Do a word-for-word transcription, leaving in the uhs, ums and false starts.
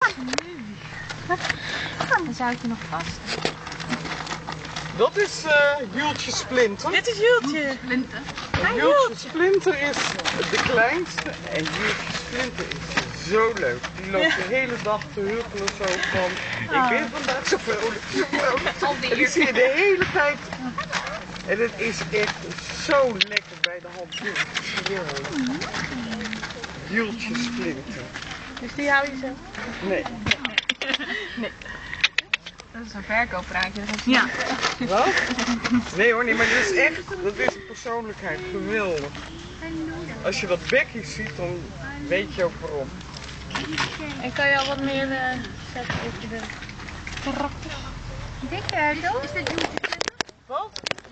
Dan zou ik je nog vast. Dat is uh, Jultje Splinter. Dit is Jultje. Splinter. Jultje Splinter is de kleinste en Jultje Splinter is zo leuk. Die loopt de hele dag te huppelen zo van, ik ben vandaag zo vrolijk, zo vrolijk. En die zie je de hele tijd. En het is echt zo lekker bij de hand. Jultje Splinter. Dus die hou je zo? Nee. Nee. Dat is een verkooppraatje. Ja. Wat? Nee hoor, nee, maar dat is echt, dat is een persoonlijkheid. Geweldig. Als je dat bekje ziet, dan weet je ook waarom. En kan je al wat meer uh, zetten over de karakter? Dikke, toch? Is dat Jultje? Wat?